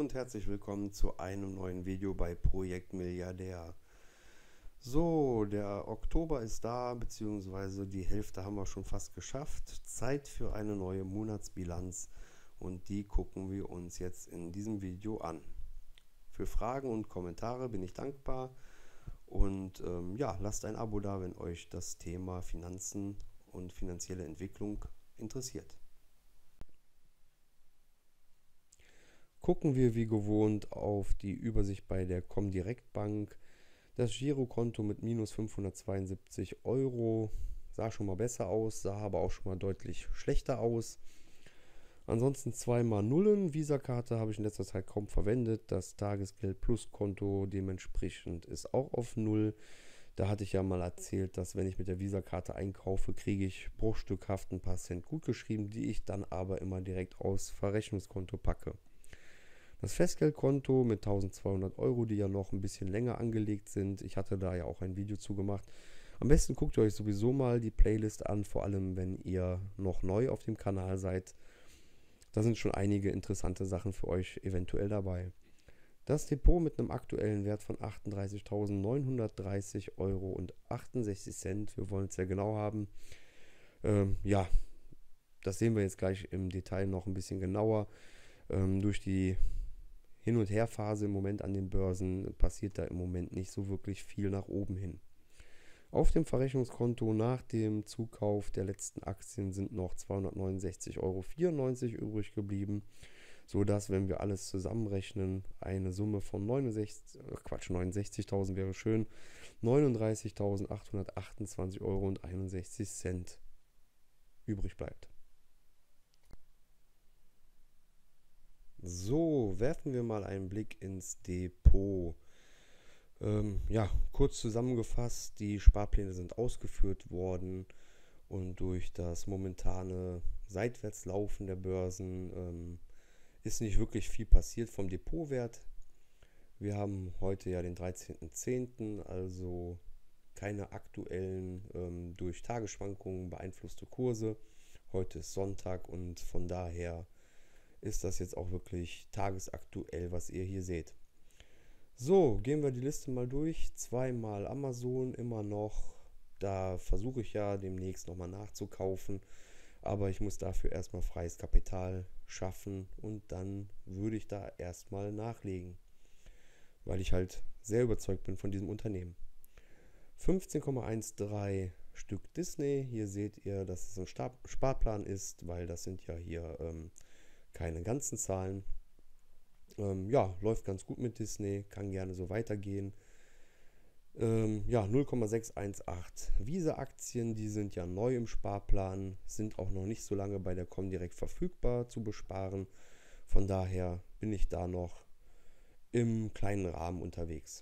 und herzlich willkommen zu einem neuen Video bei Projekt Milliardär. So, der Oktober ist da, beziehungsweise die Hälfte haben wir schon fast geschafft. Zeit für eine neue Monatsbilanz und die gucken wir uns jetzt in diesem Video an. Für Fragen und Kommentare bin ich dankbar und ja, lasst ein Abo da, wenn euch das Thema Finanzen und finanzielle Entwicklung interessiert. Gucken wir wie gewohnt auf die Übersicht bei der Comdirect Bank. Das Girokonto mit minus 572 Euro sah schon mal besser aus, sah aber auch schon mal deutlich schlechter aus. Ansonsten zweimal Nullen. Visa-Karte habe ich in letzter Zeit kaum verwendet. Das Tagesgeld Plus Konto dementsprechend ist auch auf Null. Da hatte ich ja mal erzählt, dass wenn ich mit der Visa-Karte einkaufe, kriege ich bruchstückhaft ein paar Cent gutgeschrieben, die ich dann aber immer direkt aufs Verrechnungskonto packe. Das Festgeldkonto mit 1200 Euro, die ja noch ein bisschen länger angelegt sind. Ich hatte da ja auch ein Video zu gemacht. Am besten guckt ihr euch sowieso mal die Playlist an, vor allem wenn ihr noch neu auf dem Kanal seid. Da sind schon einige interessante Sachen für euch eventuell dabei. Das Depot mit einem aktuellen Wert von 38.930 Euro und 68 Cent. Wir wollen es ja genau haben. Ja, das sehen wir jetzt gleich im Detail noch ein bisschen genauer. Durch die Hin- und Herphase im Moment an den Börsen passiert da im Moment nicht so wirklich viel nach oben hin. Auf dem Verrechnungskonto nach dem Zukauf der letzten Aktien sind noch 269,94 Euro übrig geblieben, sodass, wenn wir alles zusammenrechnen, eine Summe von 69.000 wäre schön, 39.828,61 Euro übrig bleibt. So, werfen wir mal einen Blick ins Depot. Ja, kurz zusammengefasst, die Sparpläne sind ausgeführt worden und durch das momentane Seitwärtslaufen der Börsen ist nicht wirklich viel passiert vom Depotwert. Wir haben heute ja den 13.10., also keine aktuellen durch Tagesschwankungen beeinflusste Kurse. Heute ist Sonntag und von daher ist das jetzt auch wirklich tagesaktuell, was ihr hier seht. So, gehen wir die Liste mal durch. Zweimal Amazon immer noch. Da versuche ich ja demnächst nochmal nachzukaufen. Aber ich muss dafür erstmal freies Kapital schaffen und dann würde ich da erstmal nachlegen. Weil ich halt sehr überzeugt bin von diesem Unternehmen. 15,13 Stück Disney. Hier seht ihr, dass es ein Sparplan ist, weil das sind ja hier keine ganzen Zahlen. Ja, läuft ganz gut mit Disney, kann gerne so weitergehen. Ja, 0,618 Visa-Aktien, die sind ja neu im Sparplan, sind auch noch nicht so lange bei der Comdirect verfügbar zu besparen. Von daher bin ich da noch im kleinen Rahmen unterwegs.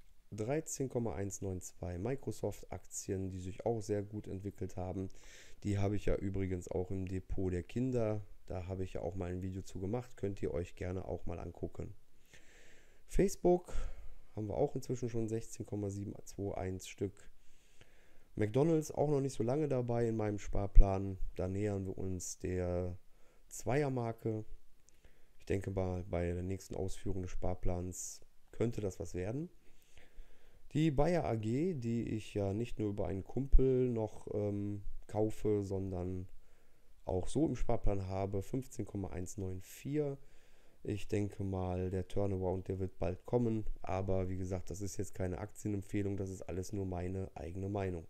13,192 Microsoft-Aktien, die sich auch sehr gut entwickelt haben. Die habe ich ja übrigens auch im Depot der Kinder. Da habe ich ja auch mal ein Video zu gemacht. Könnt ihr euch gerne auch mal angucken. Facebook haben wir auch inzwischen schon 16,721 Stück. McDonald's auch noch nicht so lange dabei in meinem Sparplan. Da nähern wir uns der Zweiermarke. Ich denke mal, bei der nächsten Ausführung des Sparplans könnte das was werden. Die Bayer AG, die ich ja nicht nur über einen Kumpel noch kaufe, sondern auch so im Sparplan habe, 15,194. Ich denke mal, der Turnaround, der wird bald kommen, aber wie gesagt, das ist jetzt keine Aktienempfehlung, das ist alles nur meine eigene Meinung.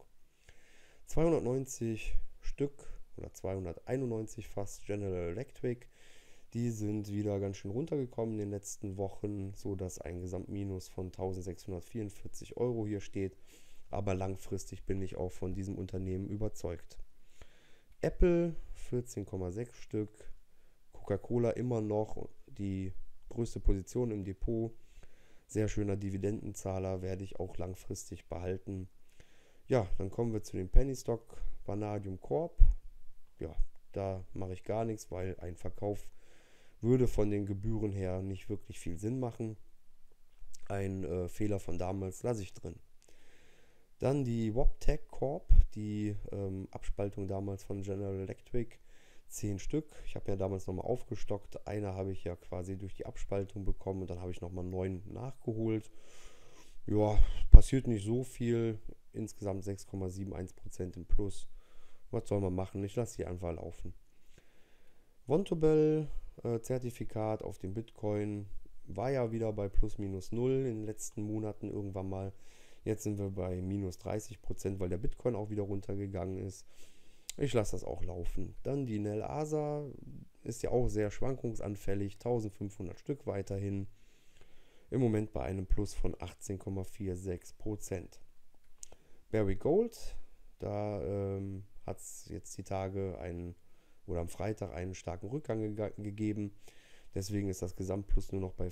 290 Stück oder 291 fast General Electric, die sind wieder ganz schön runtergekommen in den letzten Wochen, so dass ein Gesamtminus von 1644 Euro hier steht, aber langfristig bin ich auch von diesem Unternehmen überzeugt. Apple 14,6 Stück, Coca-Cola immer noch die größte Position im Depot, sehr schöner Dividendenzahler, werde ich auch langfristig behalten. Ja, dann kommen wir zu dem Penny Stock Vanadium Corp. Ja, da mache ich gar nichts, weil ein Verkauf würde von den Gebühren her nicht wirklich viel Sinn machen. Ein Fehler von damals lasse ich drin. Dann die Wabtec Corp, die Abspaltung damals von General Electric, 10 Stück. Ich habe ja damals nochmal aufgestockt. Eine habe ich ja quasi durch die Abspaltung bekommen und dann habe ich nochmal 9 nachgeholt. Ja, passiert nicht so viel. Insgesamt 6,71% im Plus. Was soll man machen? Ich lasse die einfach laufen. Vontobel Zertifikat auf dem Bitcoin war ja wieder bei plus minus null in den letzten Monaten irgendwann mal. Jetzt sind wir bei minus 30%, weil der Bitcoin auch wieder runtergegangen ist. Ich lasse das auch laufen. Dann die Nel Asa ist ja auch sehr schwankungsanfällig. 1500 Stück weiterhin. Im Moment bei einem Plus von 18,46%. Barry Gold, da hat es jetzt die Tage oder am Freitag einen starken Rückgang gegeben. Deswegen ist das Gesamtplus nur noch bei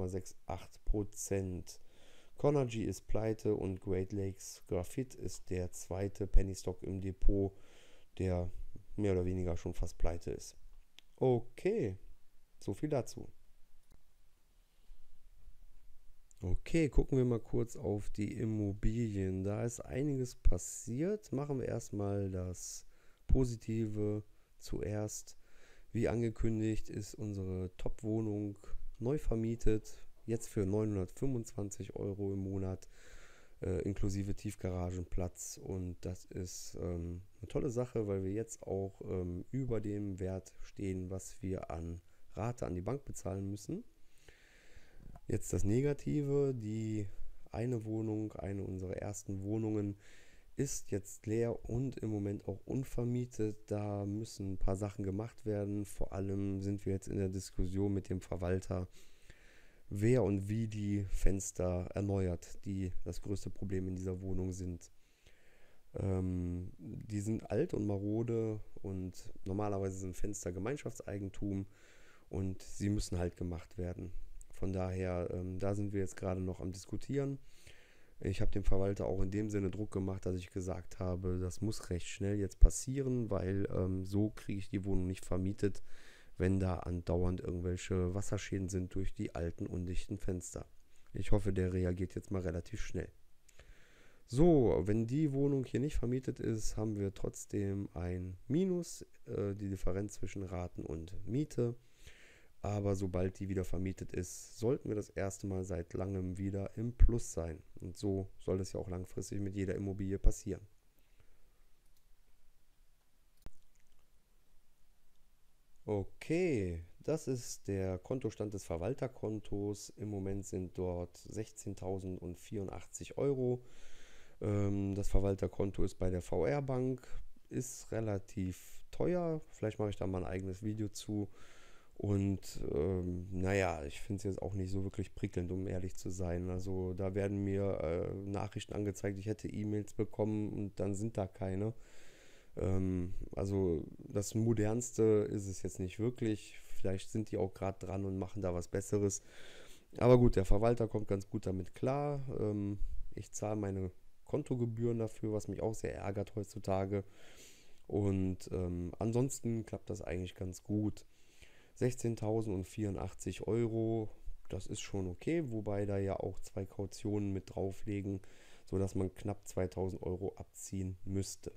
5,68%. Conergy ist pleite und Great Lakes Graphite ist der zweite Penny Stock im Depot, der mehr oder weniger schon fast pleite ist. Okay, so viel dazu. Okay, gucken wir mal kurz auf die Immobilien. Da ist einiges passiert. Machen wir erstmal das Positive zuerst. Wie angekündigt ist unsere Top-Wohnung neu vermietet. Jetzt für 925 Euro im Monat, inklusive Tiefgaragenplatz. Und das ist eine tolle Sache, weil wir jetzt auch über dem Wert stehen, was wir an Rate an die Bank bezahlen müssen. Jetzt das Negative, eine unserer ersten Wohnungen, ist jetzt leer und im Moment auch unvermietet. Da müssen ein paar Sachen gemacht werden. Vor allem sind wir jetzt in der Diskussion mit dem Verwalter, wer und wie die Fenster erneuert, die das größte Problem in dieser Wohnung sind. Die sind alt und marode und normalerweise sind Fenster Gemeinschaftseigentum und sie müssen halt gemacht werden. Von daher, da sind wir jetzt gerade noch am Diskutieren. Ich habe dem Verwalter auch in dem Sinne Druck gemacht, dass ich gesagt habe, das muss recht schnell jetzt passieren, weil so kriege ich die Wohnung nicht vermietet, wenn da andauernd irgendwelche Wasserschäden sind durch die alten, undichten Fenster. Ich hoffe, der reagiert jetzt mal relativ schnell. So, wenn die Wohnung hier nicht vermietet ist, haben wir trotzdem ein Minus, die Differenz zwischen Raten und Miete. Aber sobald die wieder vermietet ist, sollten wir das erste Mal seit langem wieder im Plus sein. Und so soll es ja auch langfristig mit jeder Immobilie passieren. Okay, das ist der Kontostand des Verwalterkontos. Im Moment sind dort 16.084 Euro. Das Verwalterkonto ist bei der VR Bank, ist relativ teuer. Vielleicht mache ich da mal ein eigenes Video zu. Und naja, ich finde es jetzt auch nicht so wirklich prickelnd, um ehrlich zu sein. Also da werden mir Nachrichten angezeigt, ich hätte E-Mails bekommen und dann sind da keine. Also das Modernste ist es jetzt nicht wirklich. Vielleicht sind die auch gerade dran und machen da was Besseres. Aber gut, der Verwalter kommt ganz gut damit klar. Ich zahle meine Kontogebühren dafür, was mich auch sehr ärgert heutzutage. Und ansonsten klappt das eigentlich ganz gut. 16.084 Euro, das ist schon okay, wobei da ja auch 2 Kautionen mit drauflegen, sodass man knapp 2.000 Euro abziehen müsste.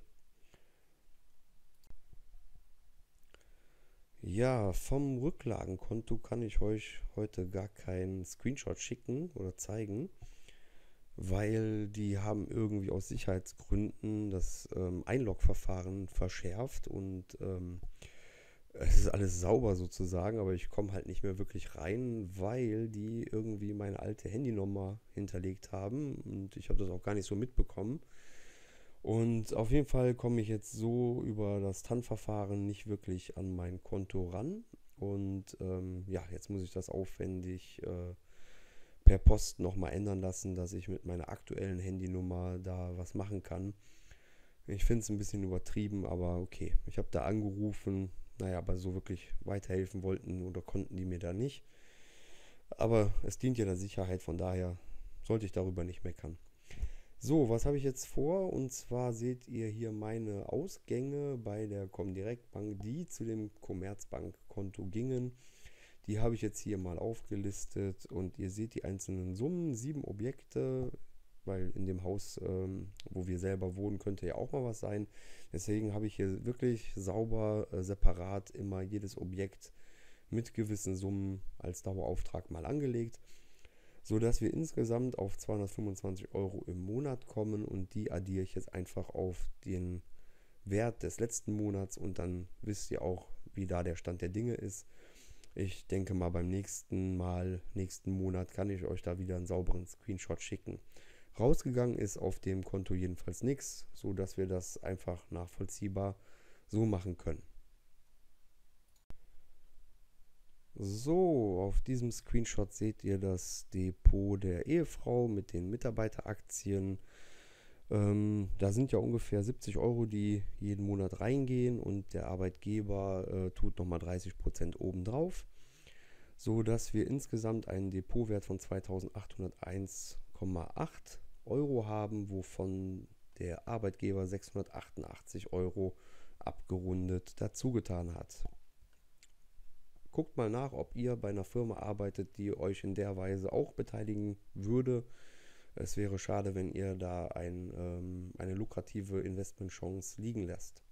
Ja, vom Rücklagenkonto kann ich euch heute gar keinen Screenshot schicken oder zeigen, weil die haben irgendwie aus Sicherheitsgründen das Einlogverfahren verschärft und es ist alles sauber sozusagen, aber ich komme halt nicht mehr wirklich rein, weil die irgendwie meine alte Handynummer hinterlegt haben und ich habe das auch gar nicht so mitbekommen. Und auf jeden Fall komme ich jetzt so über das TAN-Verfahren nicht wirklich an mein Konto ran. Und ja, jetzt muss ich das aufwendig per Post nochmal ändern lassen, dass ich mit meiner aktuellen Handynummer da was machen kann. Ich finde es ein bisschen übertrieben, aber okay. Ich habe da angerufen, naja, aber so wirklich weiterhelfen wollten oder konnten die mir da nicht. Aber es dient ja der Sicherheit, von daher sollte ich darüber nicht meckern. So, was habe ich jetzt vor? Und zwar seht ihr hier meine Ausgänge bei der Comdirect Bank, die zu dem Commerzbank-Konto gingen. Die habe ich jetzt hier mal aufgelistet und ihr seht die einzelnen Summen, 7 Objekte. weil in dem Haus, wo wir selber wohnen, könnte ja auch mal was sein. Deswegen habe ich hier wirklich sauber, separat immer jedes Objekt mit gewissen Summen als Dauerauftrag mal angelegt, sodass wir insgesamt auf 225 Euro im Monat kommen, und die addiere ich jetzt einfach auf den Wert des letzten Monats, und dann wisst ihr auch, wie da der Stand der Dinge ist. Ich denke mal, beim nächsten Monat kann ich euch da wieder einen sauberen Screenshot schicken. Rausgegangen ist auf dem Konto jedenfalls nichts, sodass wir das einfach nachvollziehbar so machen können. So, auf diesem Screenshot seht ihr das Depot der Ehefrau mit den Mitarbeiteraktien. Da sind ja ungefähr 70 Euro, die jeden Monat reingehen, und der Arbeitgeber tut nochmal 30% obendrauf, so dass wir insgesamt einen Depotwert von 2.801,8 Euro haben, wovon der Arbeitgeber 688 Euro abgerundet dazugetan hat. Guckt mal nach, ob ihr bei einer Firma arbeitet, die euch in der Weise auch beteiligen würde. Es wäre schade, wenn ihr da eine lukrative Investmentchance liegen lässt.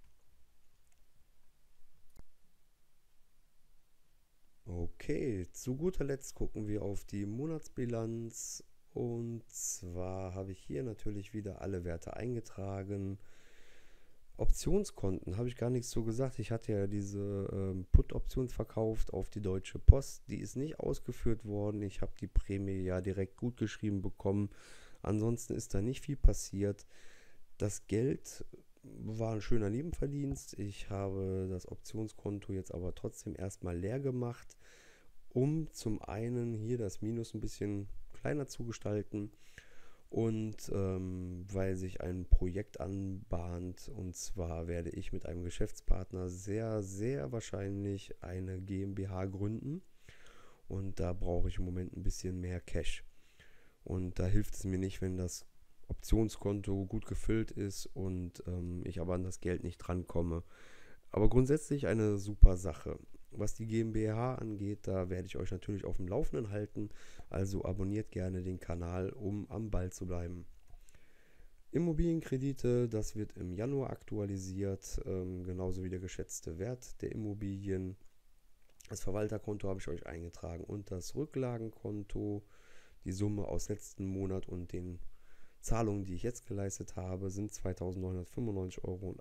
Okay, zu guter Letzt gucken wir auf die Monatsbilanz, und zwar habe ich hier natürlich wieder alle Werte eingetragen. Optionskonten habe ich gar nichts so gesagt. Ich hatte ja diese Put-Option verkauft auf die Deutsche Post. Die ist nicht ausgeführt worden. Ich habe die Prämie ja direkt gut geschrieben bekommen. Ansonsten ist da nicht viel passiert. Das Geld war ein schöner Nebenverdienst. Ich habe das Optionskonto jetzt aber trotzdem erstmal leer gemacht, um zum einen hier das Minus ein bisschen kleiner zu gestalten, und weil sich ein Projekt anbahnt, und zwar werde ich mit einem Geschäftspartner sehr, sehr wahrscheinlich eine GmbH gründen, und da brauche ich im Moment ein bisschen mehr Cash. Und da hilft es mir nicht, wenn das Optionskonto gut gefüllt ist und ich aber an das Geld nicht drankomme. Aber grundsätzlich eine super Sache. Was die GmbH angeht, da werde ich euch natürlich auf dem Laufenden halten. Also abonniert gerne den Kanal, um am Ball zu bleiben. Immobilienkredite, das wird im Januar aktualisiert, genauso wie der geschätzte Wert der Immobilien. Das Verwalterkonto habe ich euch eingetragen und das Rücklagenkonto. Die Summe aus letzten Monat und den Zahlungen, die ich jetzt geleistet habe, sind 2.995,78 Euro.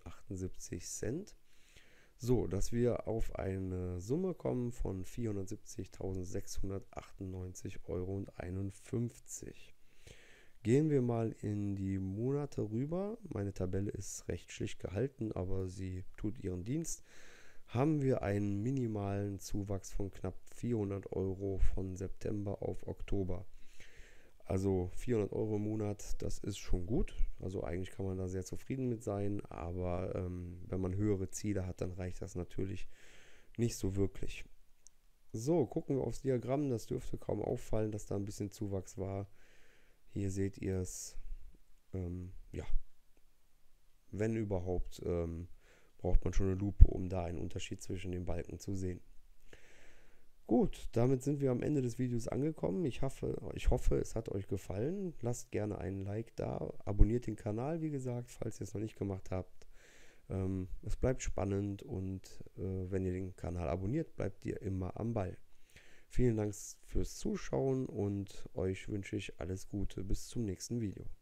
So, dass wir auf eine Summe kommen von 470.698,51 Euro. Gehen wir mal in die Monate rüber. Meine Tabelle ist recht schlicht gehalten, aber sie tut ihren Dienst. Haben wir einen minimalen Zuwachs von knapp 400 Euro von September auf Oktober. Also 400 Euro im Monat, das ist schon gut. Also eigentlich kann man da sehr zufrieden mit sein, aber wenn man höhere Ziele hat, dann reicht das natürlich nicht so wirklich. So, gucken wir aufs Diagramm. Das dürfte kaum auffallen, dass da ein bisschen Zuwachs war. Hier seht ihr es. Ja, wenn überhaupt, braucht man schon eine Lupe, um da einen Unterschied zwischen den Balken zu sehen. Gut, damit sind wir am Ende des Videos angekommen. Ich hoffe, es hat euch gefallen. Lasst gerne einen Like da. Abonniert den Kanal, wie gesagt, falls ihr es noch nicht gemacht habt. Es bleibt spannend, und wenn ihr den Kanal abonniert, bleibt ihr immer am Ball. Vielen Dank fürs Zuschauen, und euch wünsche ich alles Gute. Bis zum nächsten Video.